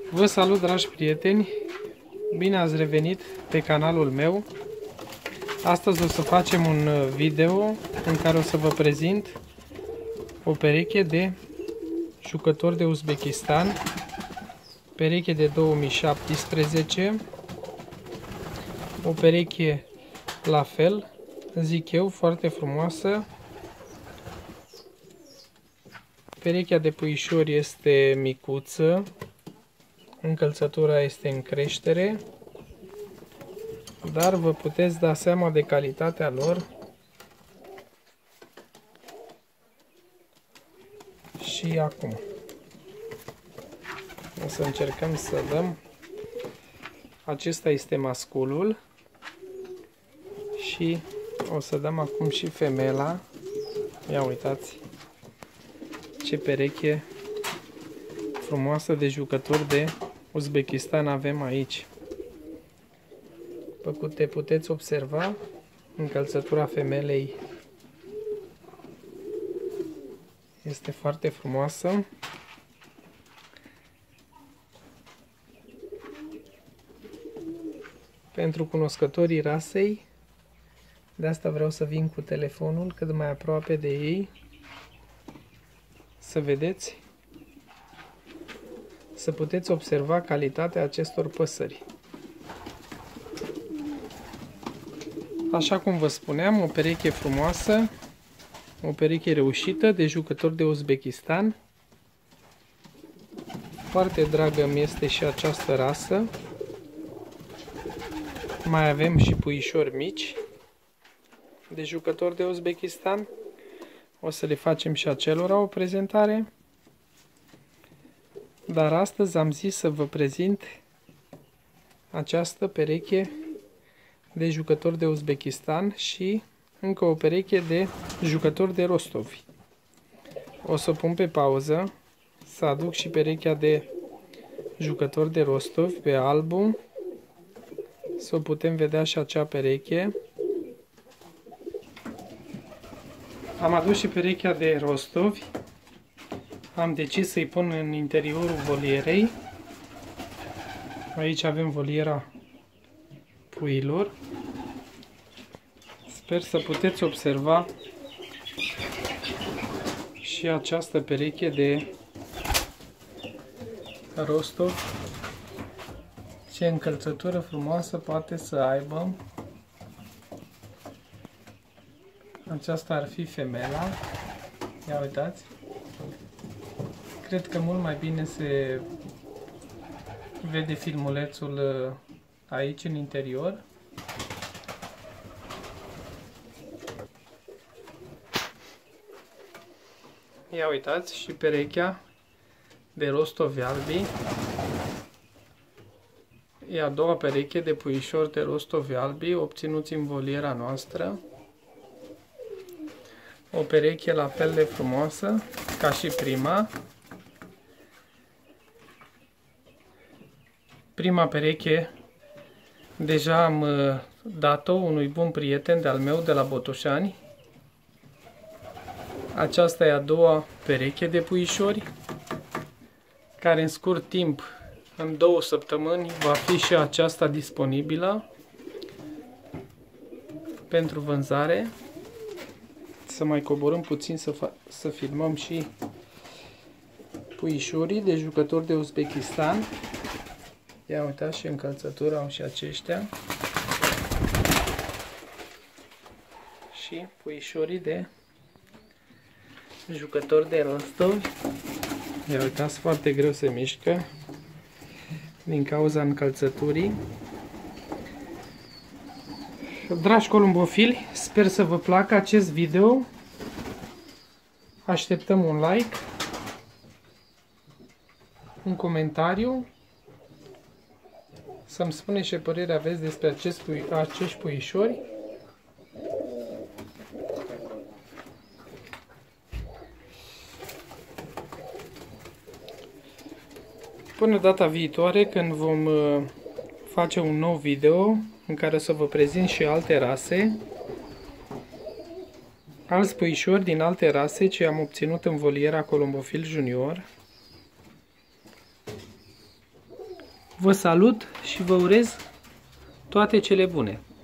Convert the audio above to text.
Vă salut, dragi prieteni! Bine ați revenit pe canalul meu. Astăzi o să facem un video în care o să vă prezint o pereche de jucători de Uzbekistan, pereche de 2017, o pereche la fel, zic eu, foarte frumoasă. Perechea de puișori este micuță, încălțătura este în creștere, dar vă puteți da seama de calitatea lor și acum. O să încercăm să dăm. Acesta este masculul și o să dăm acum și femela. Ia uitați ce pereche frumoasă de jucători de Uzbekistan avem aici. Puteți observa încălțătura femelei este foarte frumoasă. Pentru cunoscătorii rasei, de asta vreau să vin cu telefonul cât mai aproape de ei, să vedeți, să puteți observa calitatea acestor păsări. Așa cum vă spuneam, o pereche frumoasă, o pereche reușită de jucători de Uzbekistan. Foarte dragă mi este și această rasă. Mai avem și puișori mici de jucători de Uzbekistan. O să le facem și acelora o prezentare. Dar astăzi am zis să vă prezint această pereche de jucători de Uzbekistan și încă o pereche de jucători de Rostovi. O să pun pe pauză să aduc și perechea de jucători de Rostovi pe album, să o putem vedea și acea pereche. Am adus și perechea de Rostovi. Am decis să-i pun în interiorul volierei. Aici avem voliera puiilor. Sper să puteți observa și această pereche de Rostov. Ce încălțătură frumoasă poate să aibă. Aceasta ar fi femela. Ia uitați. Cred că mult mai bine se vede filmulețul aici în interior. Ia uitați și perechea de Rostovi albi. E a doua pereche de puișori de Rostovi albi obținuți în voliera noastră. O pereche la fel de frumoasă ca și prima. Prima pereche deja am dat-o unui bun prieten de-al meu de la Botoșani. Aceasta e a doua pereche de puișori, care în scurt timp, în 2 săptămâni, va fi și aceasta disponibilă pentru vânzare. Să mai coborâm puțin să filmăm și puișorii de jucători de Uzbekistan. Ia uitați și încălțătura au și aceștia. Și puișorii de jucători de Rostov. Ia uitați, foarte greu se mișcă din cauza încălțăturii. Dragi columbofili, sper să vă placă acest video. Așteptăm un like, un comentariu, să-mi spuneți ce părere aveți despre acești puișori. Până data viitoare, când vom face un nou video în care să vă prezint și alte rase, alți puișori din alte rase ce am obținut în voliera Columbofil Junior. Vă salut și vă urez toate cele bune!